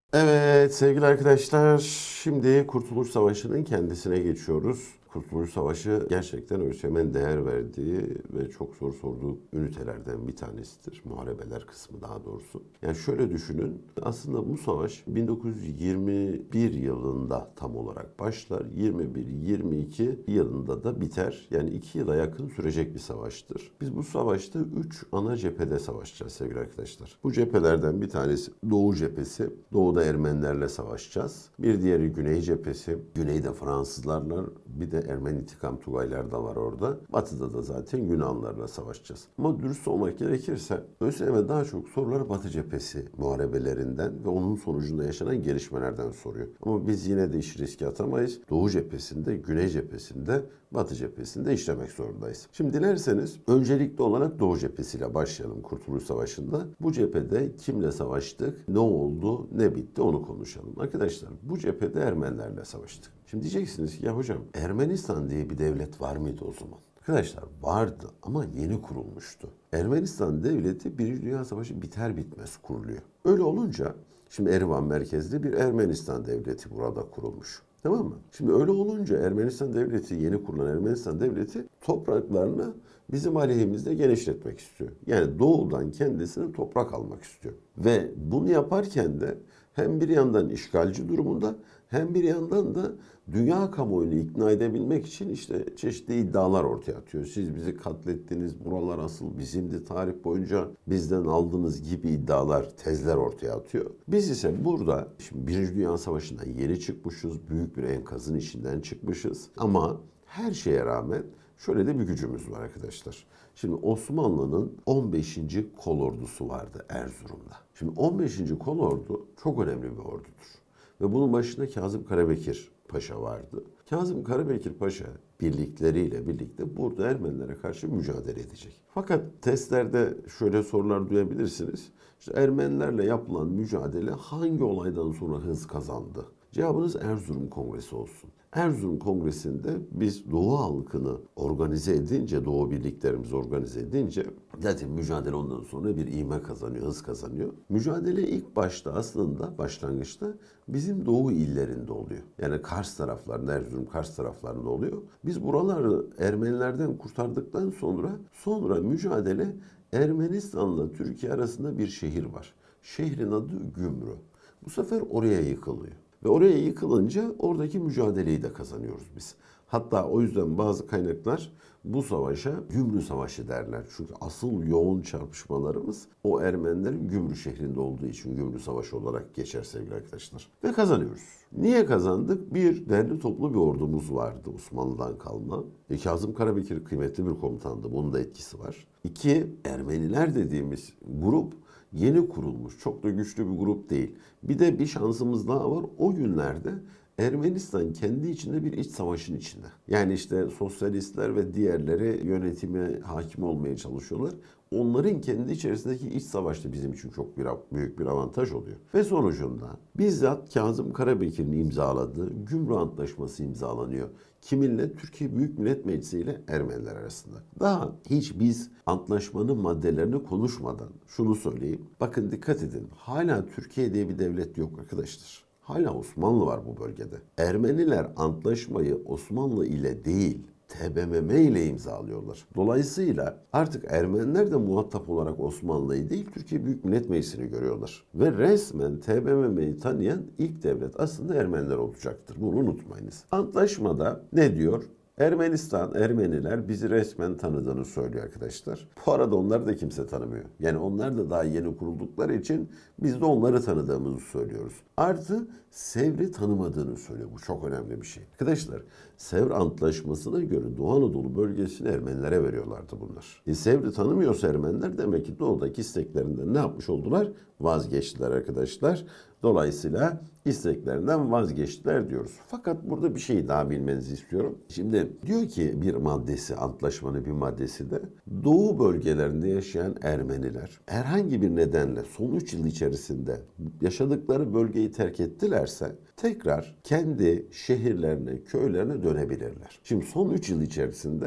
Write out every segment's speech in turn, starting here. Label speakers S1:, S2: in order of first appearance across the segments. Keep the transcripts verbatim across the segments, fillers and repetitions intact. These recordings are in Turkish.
S1: Evet sevgili arkadaşlar, şimdi Kurtuluş Savaşı'nın kendisine geçiyoruz. Kurtuluş Savaşı gerçekten ÖSYM'nin değer verdiği ve çok soru sorduğu ünitelerden bir tanesidir. Muharebeler kısmı daha doğrusu. Yani şöyle düşünün, aslında bu savaş bin dokuz yüz yirmi bir yılında tam olarak başlar. yirmi bir yirmi iki yılında da biter. Yani iki yıla yakın sürecek bir savaştır. Biz bu savaşta üç ana cephede savaşacağız sevgili arkadaşlar. Bu cephelerden bir tanesi Doğu cephesi. Doğuda Ermenilerle savaşacağız. Bir diğeri Güney cephesi. Güneyde Fransızlarla, bir de Ermeni intikam Tugaylar da var orada. Batı'da da zaten Yunanlarla savaşacağız. Ama dürüst olmak gerekirse ÖSYM daha çok soruları Batı cephesi muharebelerinden ve onun sonucunda yaşanan gelişmelerden soruyor. Ama biz yine de işi riske atamayız. Doğu cephesinde, Güney cephesinde, Batı cephesinde işlemek zorundayız. Şimdi dilerseniz öncelikli olarak Doğu cephesiyle başlayalım Kurtuluş Savaşı'nda. Bu cephede kimle savaştık, ne oldu, ne bitti onu konuşalım. Arkadaşlar bu cephede Ermenilerle savaştık. Şimdi diyeceksiniz ki ya hocam Ermenistan diye bir devlet var mıydı o zaman? Arkadaşlar vardı ama yeni kurulmuştu. Ermenistan devleti Birinci Dünya Savaşı biter bitmez kuruluyor. Öyle olunca şimdi Erivan merkezli bir Ermenistan devleti burada kurulmuş. Tamam mı? Şimdi öyle olunca Ermenistan devleti, yeni kurulan Ermenistan devleti topraklarını bizim aleyhimizde genişletmek istiyor. Yani doğudan kendisine toprak almak istiyor. Ve bunu yaparken de hem bir yandan işgalci durumunda hem bir yandan da dünya kamuoyunu ikna edebilmek için işte çeşitli iddialar ortaya atıyor. Siz bizi katlettiniz, buralar asıl bizimdi, tarih boyunca bizden aldığınız gibi iddialar, tezler ortaya atıyor. Biz ise burada şimdi Birinci Dünya Savaşı'ndan yeni çıkmışız, büyük bir enkazın içinden çıkmışız. Ama her şeye rağmen şöyle de bir gücümüz var arkadaşlar. Şimdi Osmanlı'nın on beşinci kolordusu vardı Erzurum'da. Şimdi on beşinci kolordu çok önemli bir ordudur. Ve bunun başında Kazım Karabekir Paşa vardı. Kazım Karabekir Paşa birlikleriyle birlikte burada Ermenilere karşı mücadele edecek. Fakat testlerde şöyle sorular duyabilirsiniz. İşte Ermenilerle yapılan mücadele hangi olaydan sonra hız kazandı? Cevabınız Erzurum Kongresi olsun. Erzurum Kongresi'nde biz Doğu halkını organize edince, Doğu birliklerimizi organize edince zaten mücadele ondan sonra bir ivme kazanıyor, hız kazanıyor. Mücadele ilk başta aslında başlangıçta bizim Doğu illerinde oluyor. Yani Kars taraflarında, Erzurum Kars taraflarında oluyor. Biz buraları Ermenilerden kurtardıktan sonra sonra mücadele Ermenistan'la Türkiye arasında bir şehir var. Şehrin adı Gümrü. Bu sefer oraya yıkılıyor. Ve oraya yıkılınca oradaki mücadeleyi de kazanıyoruz biz. Hatta o yüzden bazı kaynaklar bu savaşa Gümrü Savaşı derler. Çünkü asıl yoğun çarpışmalarımız o Ermenilerin Gümrü şehrinde olduğu için Gümrü Savaşı olarak geçer sevgili arkadaşlar. Ve kazanıyoruz. Niye kazandık? Bir, derli toplu bir ordumuz vardı Osmanlı'dan kalma. E, Kazım Karabekir kıymetli bir komutandı. Bunun da etkisi var. İki, Ermeniler dediğimiz grup yeni kurulmuş, çok da güçlü bir grup değil. Bir de bir şansımız daha var. O günlerde Ermenistan kendi içinde bir iç savaşın içinde. Yani işte sosyalistler ve diğerleri yönetime hakim olmaya çalışıyorlar. Onların kendi içerisindeki iç savaşta bizim için çok bir, büyük bir avantaj oluyor. Ve sonucunda bizzat Kazım Karabekir'in imzaladığı Gümrü Antlaşması imzalanıyor. Kiminle? Türkiye Büyük Millet Meclisi ile Ermeniler arasında. Daha hiç biz antlaşmanın maddelerini konuşmadan şunu söyleyeyim. Bakın dikkat edin. Hala Türkiye diye bir devlet yok arkadaşlar. Hala Osmanlı var bu bölgede. Ermeniler antlaşmayı Osmanlı ile değil, T B M M ile imzalıyorlar. Dolayısıyla artık Ermeniler de muhatap olarak Osmanlı'yı değil, Türkiye Büyük Millet Meclisi'ni görüyorlar. Ve resmen T B M M'yi tanıyan ilk devlet aslında Ermeniler olacaktır. Bunu unutmayınız. Antlaşmada ne diyor? Ermenistan, Ermeniler bizi resmen tanıdığını söylüyor arkadaşlar. Bu arada onları da kimse tanımıyor. Yani onlar da daha yeni kuruldukları için biz de onları tanıdığımızı söylüyoruz. Artı Sevr'i tanımadığını söylüyor. Bu çok önemli bir şey. Arkadaşlar Sevr Antlaşması'na göre Doğu Anadolu bölgesini Ermenilere veriyorlardı bunlar. E, Sevr'i tanımıyorsa Ermeniler demek ki doğudaki isteklerinden ne yapmış oldular? Vazgeçtiler arkadaşlar. Dolayısıyla isteklerinden vazgeçtiler diyoruz. Fakat burada bir şey daha bilmenizi istiyorum. Şimdi diyor ki bir maddesi, antlaşmanın bir maddesi de Doğu bölgelerinde yaşayan Ermeniler herhangi bir nedenle son üç yıl içerisinde yaşadıkları bölgeyi terk ettilerse tekrar kendi şehirlerine, köylerine dönebilirler. Şimdi son üç yıl içerisinde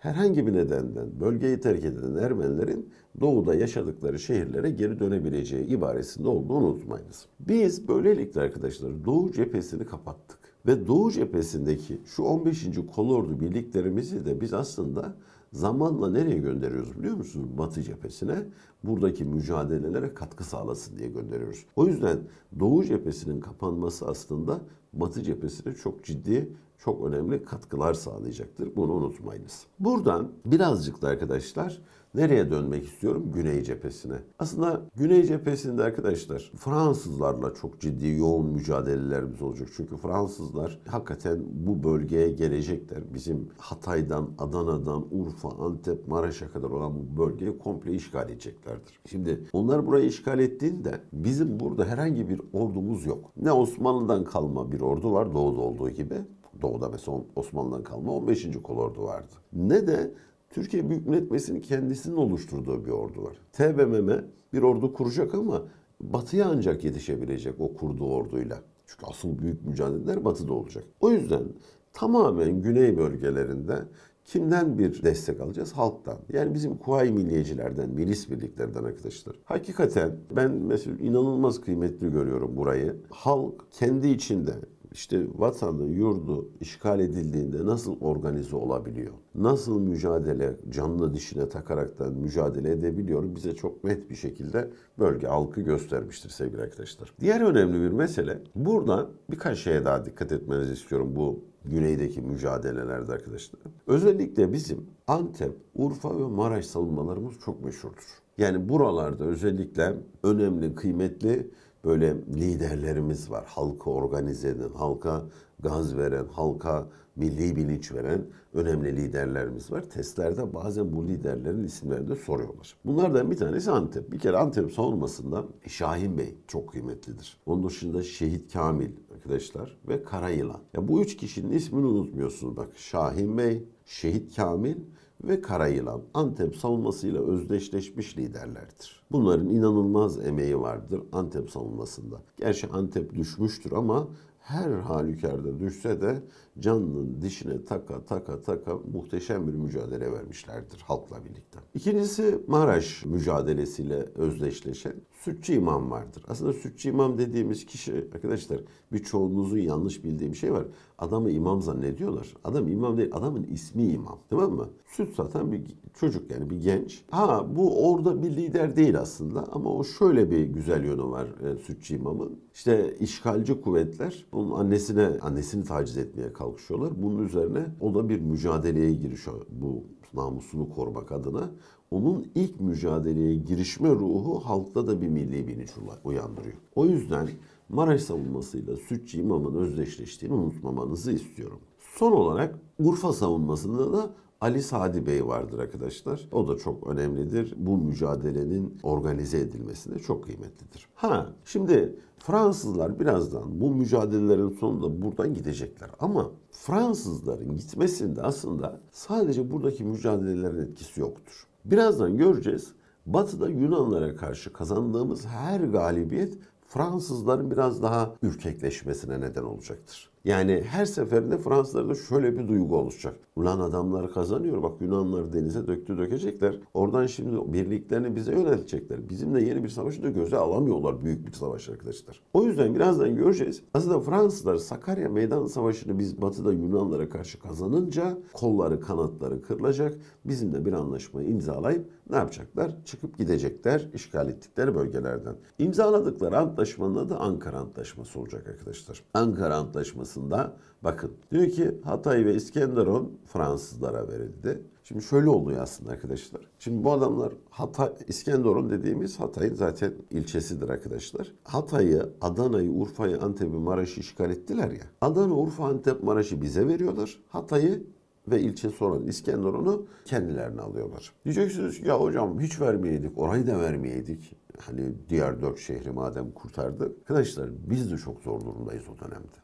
S1: herhangi bir nedenden bölgeyi terk eden Ermenilerin doğuda yaşadıkları şehirlere geri dönebileceği ibaresinde olduğunu unutmayınız. Biz böylelikle arkadaşlar Doğu cephesini kapattık. Ve Doğu cephesindeki şu on beşinci kolordu birliklerimizi de biz aslında zamanla nereye gönderiyoruz biliyor musunuz? Batı cephesine, buradaki mücadelelere katkı sağlasın diye gönderiyoruz. O yüzden Doğu cephesinin kapanması aslında Batı cephesine çok ciddi, çok önemli katkılar sağlayacaktır. Bunu unutmayınız. Buradan birazcık da arkadaşlar nereye dönmek istiyorum? Güney cephesine. Aslında Güney cephesinde arkadaşlar Fransızlarla çok ciddi yoğun mücadelelerimiz olacak. Çünkü Fransızlar hakikaten bu bölgeye gelecekler. Bizim Hatay'dan, Adana'dan, Urfa, Antep, Maraş'a kadar olan bu bölgeyi komple işgal edeceklerdir. Şimdi onlar burayı işgal ettiğinde bizim burada herhangi bir ordumuz yok. Ne Osmanlı'dan kalma bir ordu var doğuda olduğu gibi. Doğuda mesela Osmanlı'dan kalma on beşinci kolordu vardı. Ne de Türkiye Büyük Millet Meclisi'nin kendisinin oluşturduğu bir ordu var. T B M M bir ordu kuracak ama batıya ancak yetişebilecek o kurduğu orduyla. Çünkü asıl büyük mücadeleler batıda olacak. O yüzden tamamen güney bölgelerinde kimden bir destek alacağız? Halktan. Yani bizim Kuvayi Milliyecilerden, milis birliklerden arkadaşlar. Hakikaten ben mesela inanılmaz kıymetli görüyorum burayı. Halk kendi içinde İşte vatanı, yurdu işgal edildiğinde nasıl organize olabiliyor? Nasıl mücadele, canlı dişine takaraktan mücadele edebiliyor? Bize çok net bir şekilde bölge halkı göstermiştir sevgili arkadaşlar. Diğer önemli bir mesele, burada birkaç şeye daha dikkat etmenizi istiyorum bu güneydeki mücadelelerde arkadaşlar. Özellikle bizim Antep, Urfa ve Maraş savunmalarımız çok meşhurdur. Yani buralarda özellikle önemli, kıymetli böyle liderlerimiz var. Halkı organize eden, halka gaz veren, halka milli bilinç veren önemli liderlerimiz var. Testlerde bazen bu liderlerin isimlerini de soruyorlar. Bunlardan bir tanesi Antep. Bir kere Antep savunmasında Şahin Bey çok kıymetlidir. Onun dışında Şehit Kamil arkadaşlar ve Karayılan. Ya bu üç kişinin ismini unutmuyorsunuz bak. Şahin Bey, Şehit Kamil ve Karayılan Antep savunmasıyla özdeşleşmiş liderlerdir. Bunların inanılmaz emeği vardır Antep savunmasında. Gerçi Antep düşmüştür ama her halükarda düşse de canının dişine taka taka taka muhteşem bir mücadele vermişlerdir halkla birlikte. İkincisi Maraş mücadelesiyle özdeşleşen Sütçü İmam vardır. Aslında Sütçü İmam dediğimiz kişi arkadaşlar birçoğunuzun yanlış bildiği bir şey var. Adamı imam zannediyorlar. Adam imam değil, adamın ismi imam. Tamam mı? Süt satan bir çocuk yani bir genç. Ha bu orada bir lider değil aslında ama o şöyle bir güzel yönü var e, Sütçü İmam'ın. İşte işgalci kuvvetler onun annesine annesini taciz etmeye kalkışıyorlar. Bunun üzerine o da bir mücadeleye girişiyor bu namusunu korumak adına. Onun ilk mücadeleye girişme ruhu halkta da bir milli bilinç uyandırıyor. O yüzden Maraş savunmasıyla Sütçü İmam'ın özdeşleştiğini unutmamanızı istiyorum. Son olarak Urfa savunmasında da Ali Sadi Bey vardır arkadaşlar. O da çok önemlidir. Bu mücadelenin organize edilmesinde çok kıymetlidir. Ha, şimdi Fransızlar birazdan bu mücadelelerin sonunda buradan gidecekler. Ama Fransızların gitmesinde aslında sadece buradaki mücadelelerin etkisi yoktur. Birazdan göreceğiz. Batı'da Yunanlara karşı kazandığımız her galibiyet Fransızların biraz daha ürkekleşmesine neden olacaktır. Yani her seferinde Fransızlarda şöyle bir duygu oluşacak. Ulan adamlar kazanıyor bak Yunanlar denize döktü dökecekler. Oradan şimdi birliklerini bize yöneltecekler. Bizimle yeni bir savaşı da göze alamıyorlar büyük bir savaş arkadaşlar. O yüzden birazdan göreceğiz. Aslında Fransızlar Sakarya Meydan Savaşı'nı biz batıda Yunanlara karşı kazanınca kolları kanatları kırılacak. Bizimle bir anlaşmayı imzalayıp ne yapacaklar? Çıkıp gidecekler işgal ettikleri bölgelerden. İmzaladıkları antlaşmanın adı Ankara Antlaşması olacak arkadaşlar. Ankara Antlaşması bakın diyor ki Hatay ve İskenderun Fransızlara verildi. Şimdi şöyle oluyor aslında arkadaşlar. Şimdi bu adamlar Hatay, İskenderun dediğimiz Hatay'ın zaten ilçesidir arkadaşlar. Hatay'ı, Adana'yı, Urfa'yı, Antep'i, Maraş'ı işgal ettiler ya. Adana, Urfa, Antep, Maraş'ı bize veriyorlar. Hatay'ı ve ilçesi olan İskenderun'u kendilerine alıyorlar. Diyeceksiniz ya hocam hiç vermeyeydik, orayı da vermeyeydik. Hani diğer dört şehri madem kurtardık. Arkadaşlar biz de çok zor durumdayız o dönemde.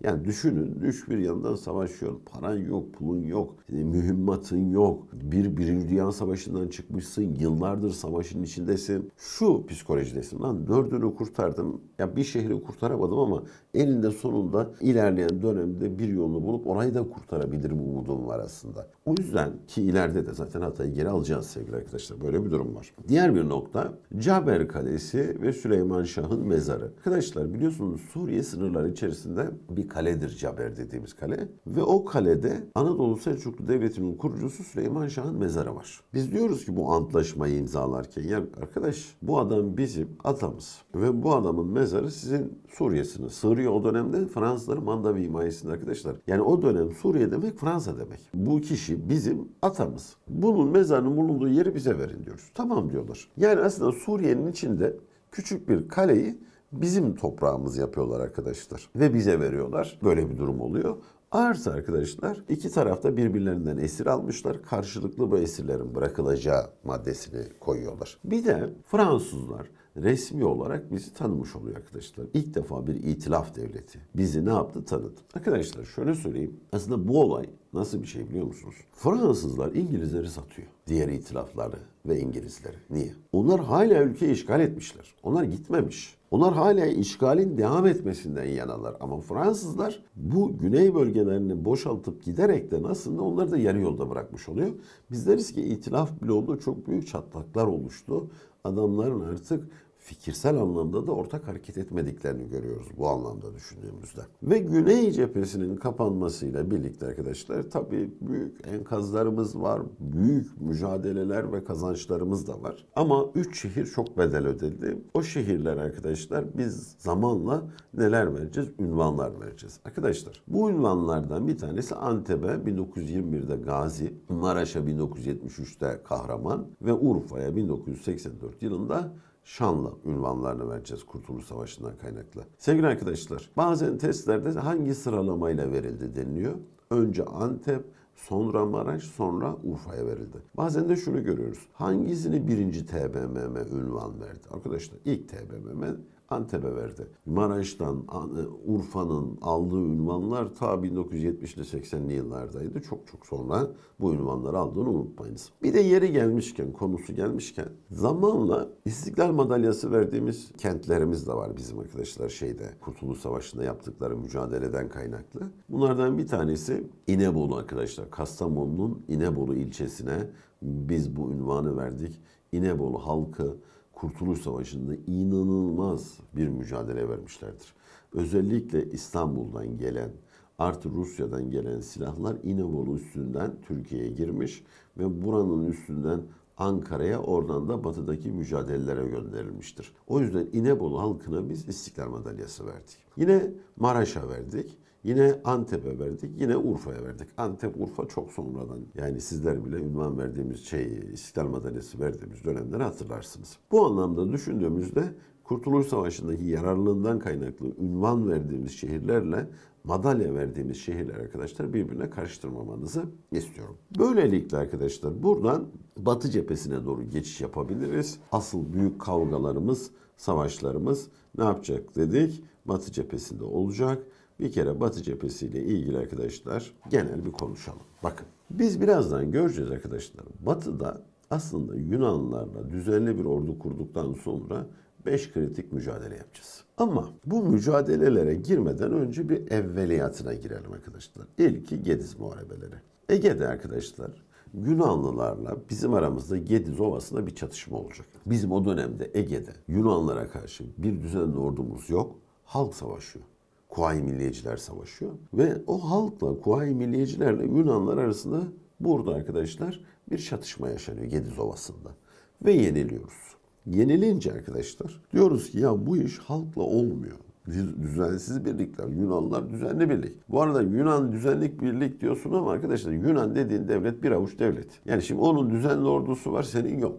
S1: Yani düşünün, üç bir yandan savaşıyor. Paran yok, pulun yok, mühimmatın yok. Bir Birinci Dünya Savaşı'ndan çıkmışsın, yıllardır savaşın içindesin. Şu psikolojidesin, lan dördünü kurtardım. Ya bir şehri kurtaramadım ama eninde sonunda ilerleyen dönemde bir yolunu bulup orayı da kurtarabilirim umudum var aslında. O yüzden ki ileride de zaten Hatay'ı geri alacağız sevgili arkadaşlar. Böyle bir durum var. Diğer bir nokta Caber Kalesi ve Süleyman Şah'ın mezarı. Arkadaşlar biliyorsunuz Suriye sınırları içerisinde bir kaledir Caber dediğimiz kale. Ve o kalede Anadolu Selçuklu Devleti'nin kurucusu Süleyman Şah'ın mezarı var. Biz diyoruz ki bu antlaşmayı imzalarken ya arkadaş bu adam bizim atamız ve bu adamın mezarı sizin Suriye'siniz. Suriye o dönemde Fransızların manda ve himayesinde arkadaşlar. Yani o dönem Suriye demek Fransa demek. Bu kişi bizim atamız. Bunun mezarının bulunduğu yeri bize verin diyoruz. Tamam diyorlar. Yani aslında Suriye'nin içinde küçük bir kaleyi bizim toprağımız yapıyorlar arkadaşlar. Ve bize veriyorlar. Böyle bir durum oluyor. Artı arkadaşlar iki tarafta birbirlerinden esir almışlar. Karşılıklı bu esirlerin bırakılacağı maddesini koyuyorlar. Bir de Fransızlar resmi olarak bizi tanımış oluyor arkadaşlar. İlk defa bir itilaf devleti bizi ne yaptı? Tanıdı. Arkadaşlar şöyle söyleyeyim. Aslında bu olay nasıl bir şey biliyor musunuz? Fransızlar İngilizleri satıyor. Diğer itilafları ve İngilizleri. Niye? Onlar hala ülkeyi işgal etmişler. Onlar gitmemiş. Onlar hala işgalin devam etmesinden yanalar. Ama Fransızlar bu güney bölgelerini boşaltıp giderekten aslında onları da yarı yolda bırakmış oluyor. Biz deriz ki itilaf bloğunda çok büyük çatlaklar oluştu. Adamların artık fikirsel anlamda da ortak hareket etmediklerini görüyoruz bu anlamda düşündüğümüzde. Ve Güney cephesinin kapanmasıyla birlikte arkadaşlar tabii büyük enkazlarımız var, büyük mücadeleler ve kazançlarımız da var. Ama üç şehir çok bedel ödedi. O şehirler arkadaşlar biz zamanla neler vereceğiz? Ünvanlar vereceğiz. Arkadaşlar bu ünvanlardan bir tanesi Antep'e bin dokuz yüz yirmi birde Gazi, Maraş'a bin dokuz yüz yetmiş üçte Kahraman ve Urfa'ya bin dokuz yüz seksen dört yılında Şanlı ünvanlarını vereceğiz Kurtuluş Savaşı'ndan kaynaklı. Sevgili arkadaşlar, bazen testlerde hangi sıralamayla verildi deniliyor. Önce Antep, sonra Maraş, sonra Urfa'ya verildi. Bazen de şunu görüyoruz. Hangisini birinci T B M M ünvan verdi? Arkadaşlar ilk T B M M Antep'e verdi. Maraş'tan Urfa'nın aldığı ünvanlar ta bin dokuz yüz yetmişli seksenli yıllardaydı. Çok çok sonra bu ünvanları aldığını unutmayınız. Bir de yeri gelmişken, konusu gelmişken zamanla İstiklal Madalyası verdiğimiz kentlerimiz de var bizim arkadaşlar şeyde. Kurtuluş Savaşı'nda yaptıkları mücadeleden kaynaklı. Bunlardan bir tanesi İnebolu arkadaşlar. Kastamonu'nun İnebolu ilçesine biz bu ünvanı verdik. İnebolu halkı Kurtuluş Savaşı'nda inanılmaz bir mücadele vermişlerdir. Özellikle İstanbul'dan gelen, artı Rusya'dan gelen silahlar İnebolu üstünden Türkiye'ye girmiş ve buranın üstünden Ankara'ya, oradan da batıdaki mücadelelere gönderilmiştir. O yüzden İnebolu halkına biz İstiklal Madalyası verdik. Yine Maraş'a verdik. Yine Antep'e verdik, yine Urfa'ya verdik. Antep, Urfa çok sonradan. Yani sizler bile ünvan verdiğimiz şey, İstiklal Madalyası verdiğimiz dönemleri hatırlarsınız. Bu anlamda düşündüğümüzde Kurtuluş Savaşı'ndaki yararlılığından kaynaklı ünvan verdiğimiz şehirlerle madalya verdiğimiz şehirler arkadaşlar birbirine karıştırmamanızı istiyorum. Böylelikle arkadaşlar buradan Batı cephesine doğru geçiş yapabiliriz. Asıl büyük kavgalarımız, savaşlarımız ne yapacak dedik? Batı cephesinde olacak. Bir kere Batı cephesiyle ilgili arkadaşlar genel bir konuşalım. Bakın biz birazdan göreceğiz arkadaşlar. Batı'da aslında Yunanlılarla düzenli bir ordu kurduktan sonra beş kritik mücadele yapacağız. Ama bu mücadelelere girmeden önce bir evveliyatına girelim arkadaşlar. İlki Gediz Muharebeleri. Ege'de arkadaşlar Yunanlılarla bizim aramızda Gediz Ovası'nda bir çatışma olacak. Bizim o dönemde Ege'de Yunanlılara karşı bir düzenli ordumuz yok. Halk savaşıyor. Kuvayi Milliyeciler savaşıyor. Ve o halkla, Kuvayi Milliyecilerle Yunanlar arasında burada arkadaşlar bir çatışma yaşanıyor Gediz Ovası'nda. Ve yeniliyoruz. Yenilince arkadaşlar diyoruz ki ya bu iş halkla olmuyor. Düzensiz birlikler. Yunanlar düzenli birlik. Bu arada Yunan düzenlik birlik diyorsun ama arkadaşlar Yunan dediğin devlet bir avuç devlet. Yani şimdi onun düzenli ordusu var, senin yok.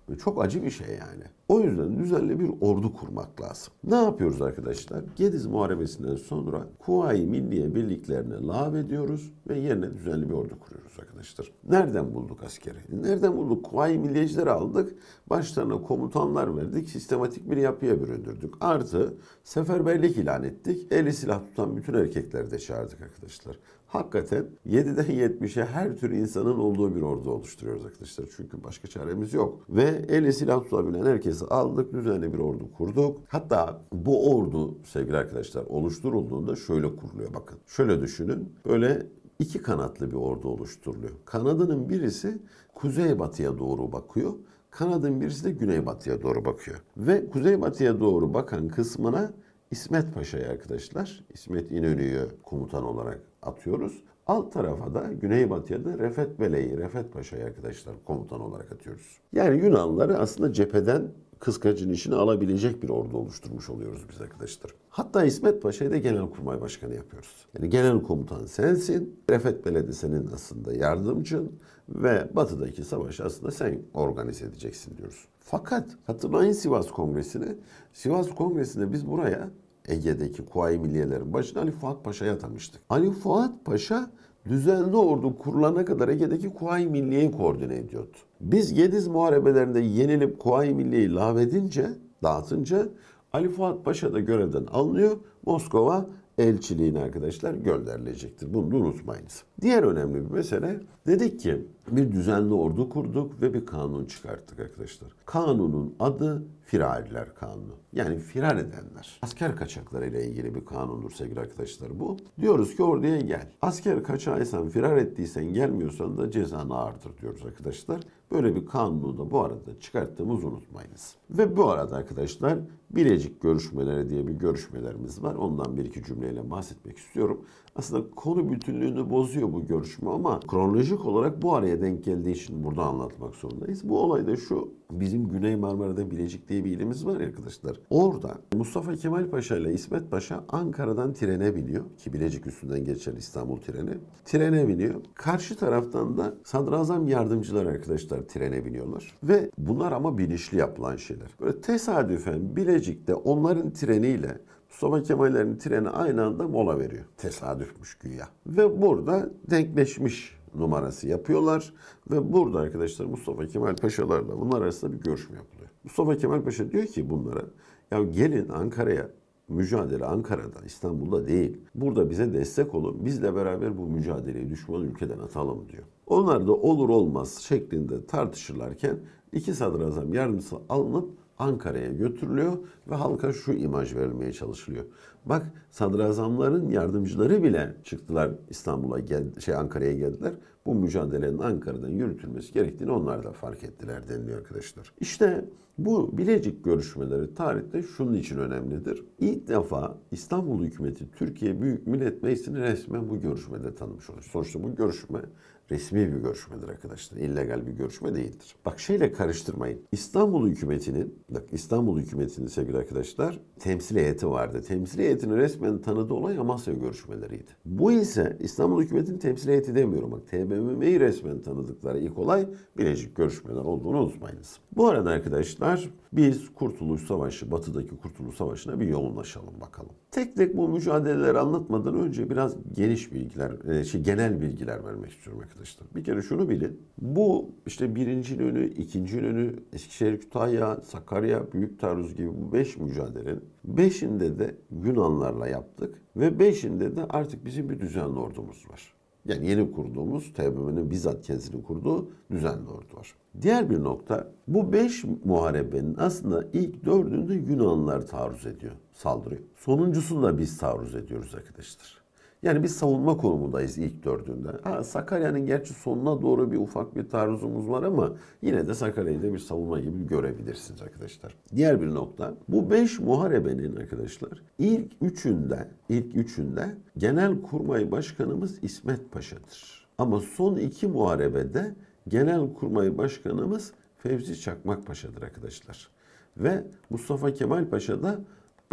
S1: Ve çok acı bir şey yani. O yüzden düzenli bir ordu kurmak lazım. Ne yapıyoruz arkadaşlar? Gediz Muharebesi'nden sonra Kuvayi Milliye birliklerini lağvediyoruz ve yerine düzenli bir ordu kuruyoruz arkadaşlar. Nereden bulduk askeri? Nereden bulduk? Kuvayi Milliyecileri aldık. Başlarına komutanlar verdik. Sistematik bir yapıya büründürdük. Artı seferberlik ilan ettik. Eli silah tutan bütün erkekleri de çağırdık arkadaşlar. Hakikaten yediden yetmişe her tür insanın olduğu bir ordu oluşturuyoruz arkadaşlar. Çünkü başka çaremiz yok. Ve eli silah tutabilen herkesi aldık, düzenli bir ordu kurduk. Hatta bu ordu sevgili arkadaşlar oluşturulduğunda şöyle kuruluyor bakın. Şöyle düşünün, böyle iki kanatlı bir ordu oluşturuluyor. Kanadının birisi kuzeybatıya doğru bakıyor. Kanadın birisi de güneybatıya doğru bakıyor. Ve kuzeybatıya doğru bakan kısmına İsmet Paşa'yı arkadaşlar, İsmet İnönü'yü komutan olarak atıyoruz. Alt tarafa da güneybatıya da Refet Bele'yi, Refet Paşa'yı arkadaşlar komutan olarak atıyoruz. Yani Yunanlıları aslında cepheden kıskacın işini alabilecek bir ordu oluşturmuş oluyoruz biz arkadaşlar. Hatta İsmet Paşa'yı da Genelkurmay Başkanı yapıyoruz. Yani genel komutan sensin, Refet Bele de senin aslında yardımcın ve batıdaki savaşı aslında sen organize edeceksin diyoruz. Fakat hatırlayın Sivas Kongresi'ni. Sivas Kongresi'nde biz buraya Ege'deki Kuvayi Milliyelerin başına Ali Fuat Paşa'yı atamıştık. Ali Fuat Paşa düzenli ordu kurulana kadar Ege'deki Kuvayi Milliye'yi koordine ediyordu. Biz Gediz Muharebelerinde yenilip Kuvayi Milliye'yi lağvedince, dağıtınca Ali Fuat Paşa da görevden alınıyor. Moskova elçiliğine arkadaşlar gönderilecektir. Bunu da unutmayınız. Diğer önemli bir mesele, dedik ki bir düzenli ordu kurduk ve bir kanun çıkarttık arkadaşlar. Kanunun adı Firariler Kanunu. Yani firar edenler. Asker kaçakları ile ilgili bir kanundur sevgili arkadaşlar bu. Diyoruz ki orduya gel. Asker kaçağıysan, firar ettiysen, gelmiyorsan da cezan ağırdır diyoruz arkadaşlar. Böyle bir kanunu da bu arada çıkarttığımızı unutmayınız. Ve bu arada arkadaşlar Bilecik görüşmeleri diye bir görüşmelerimiz var. Ondan bir iki cümleyle bahsetmek istiyorum. Aslında konu bütünlüğünü bozuyor bu görüşme ama kronolojik olarak bu araya denk geldiği için burada anlatmak zorundayız. Bu olay da şu: bizim Güney Marmara'da Bilecik diye bir ilimiz var ya arkadaşlar. Orada Mustafa Kemal Paşa ile İsmet Paşa Ankara'dan trene biniyor ki Bilecik üstünden geçen İstanbul treni. Trene biniyor. Karşı taraftan da sadrazam yardımcılar arkadaşlar trene biniyorlar. Ve bunlar ama bilinçli yapılan şeyler. Böyle tesadüfen Bilecik'te onların treniyle Mustafa Kemal'lerin treni aynı anda mola veriyor. Tesadüfmüş güya. Ve burada denkleşmiş numarası yapıyorlar. Ve burada arkadaşlar Mustafa Kemal Paşalarla bunlar arasında bir görüşme yapılıyor. Mustafa Kemal Paşa diyor ki bunlara, ya gelin Ankara'ya, mücadele Ankara'da, İstanbul'da değil. Burada bize destek olun. Bizle beraber bu mücadeleyi düşman ülkeden atalım diyor. Onlar da olur olmaz şeklinde tartışırlarken iki sadrazam yardımcısı alınıp Ankara'ya götürülüyor ve halka şu imaj verilmeye çalışılıyor. Bak, sadrazamların yardımcıları bile çıktılar İstanbul'a gel, şey Ankara'ya geldiler. Bu mücadelenin Ankara'dan yürütülmesi gerektiğini onlar da fark ettiler deniliyor arkadaşlar. İşte bu Bilecik görüşmeleri tarihte şunun için önemlidir. İlk defa İstanbul hükümeti Türkiye Büyük Millet Meclisi'ni resmen bu görüşmede tanımış oluyor. Sonuçta bu görüşme resmi bir görüşmedir arkadaşlar. İllegal bir görüşme değildir. Bak şeyle karıştırmayın. İstanbul hükümetinin, bak İstanbul hükümetinin sevgili arkadaşlar temsil heyeti vardı. Temsil heyetini resmen tanıdığı olay Amasya görüşmeleriydi. Bu ise İstanbul hükümetinin temsil heyeti demiyorum. Bak T B M M'yi resmen tanıdıkları ilk olay Bilecik görüşmeler olduğunu unutmayınız. Bu arada arkadaşlar biz Kurtuluş Savaşı, Batı'daki Kurtuluş Savaşı'na bir yoğunlaşalım bakalım. Tek tek bu mücadeleleri anlatmadan önce biraz geniş bilgiler, şey, genel bilgiler vermek istiyorum arkadaşlar. Bir kere şunu bilin. Bu işte birinci İnönü, ikinci İnönü, Eskişehir, Kütahya, Sakarya, Büyük Taarruz gibi bu beş mücadelenin beşinde de Yunanlarla yaptık ve beşinde de artık bizim bir düzenli ordumuz var. Yani yeni kurduğumuz, T B M M'nin bizzat kendisini kurduğu düzenli ordu var. Diğer bir nokta, bu beş muharebenin aslında ilk dördünde Yunanlılar taarruz ediyor, saldırıyor. Sonuncusunda biz taarruz ediyoruz arkadaşlar. Yani biz savunma konumundayız ilk dördünde. Ha, Sakarya'nın gerçi sonuna doğru bir ufak bir taarruzumuz var ama yine de Sakarya'yı da bir savunma gibi görebilirsiniz arkadaşlar. Diğer bir nokta, bu beş muharebenin arkadaşlar ilk üçünde, ilk üçünde Genelkurmay Başkanımız İsmet Paşa'dır. Ama son iki muharebede Genelkurmay Başkanımız Fevzi Çakmak Paşa'dır arkadaşlar. Ve Mustafa Kemal Paşa da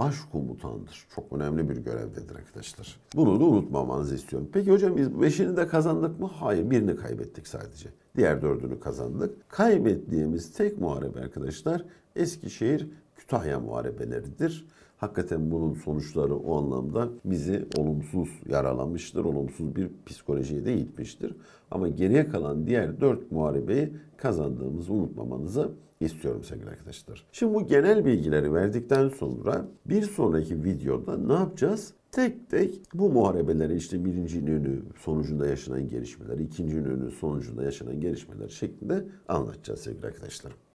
S1: başkomutandır. Çok önemli bir görevdedir arkadaşlar. Bunu da unutmamanızı istiyorum. Peki hocam biz beşini de kazandık mı? Hayır, birini kaybettik sadece. Diğer dördünü kazandık. Kaybettiğimiz tek muharebe arkadaşlar Eskişehir Kütahya muharebeleridir. Hakikaten bunun sonuçları o anlamda bizi olumsuz yaralamıştır. Olumsuz bir psikolojiye de itmiştir. Ama geriye kalan diğer dört muharebeyi kazandığımızı unutmamanızı istiyorum sevgili arkadaşlar. Şimdi bu genel bilgileri verdikten sonra bir sonraki videoda ne yapacağız? Tek tek bu muharebeleri işte birinci İnönü sonucunda yaşanan gelişmeler, ikinci İnönü sonucunda yaşanan gelişmeler şeklinde anlatacağız sevgili arkadaşlarım.